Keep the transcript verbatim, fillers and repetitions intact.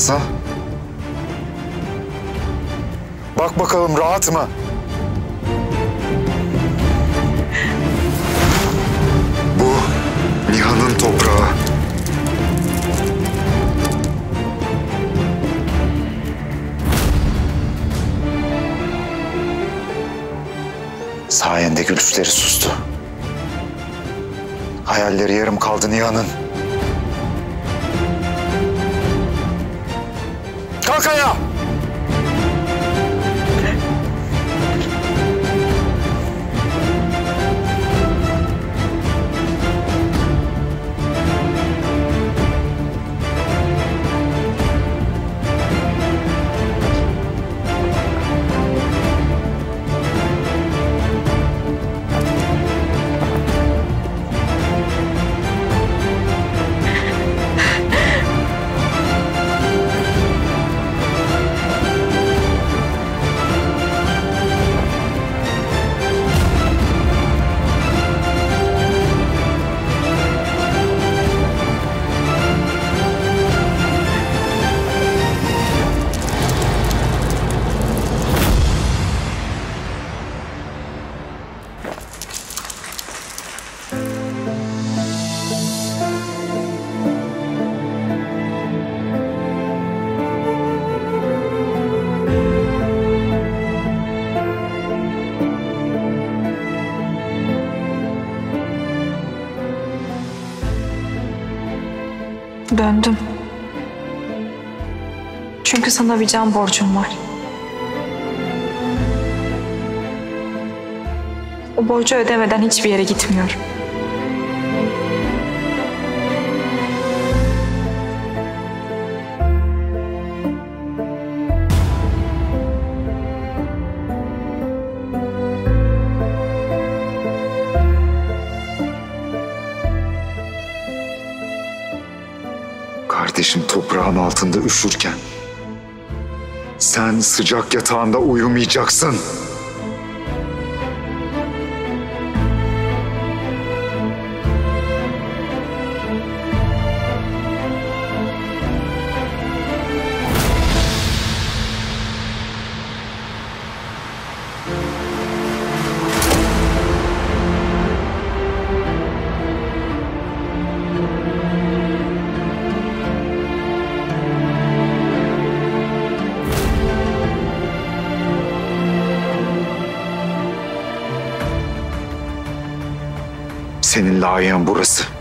ha? Bak bakalım rahat mı? Bu Nihan'ın toprağı. Sayende gülüşleri sustu. Hayalleri yarım kaldı Nihan'ın. Kalk ayağa! Döndüm. Çünkü sana bir can borcum var. O borcu ödemeden hiçbir yere gitmiyorum. Kardeşim toprağın altında üşürken sen sıcak yatağında uyumayacaksın. Senin layığın burası.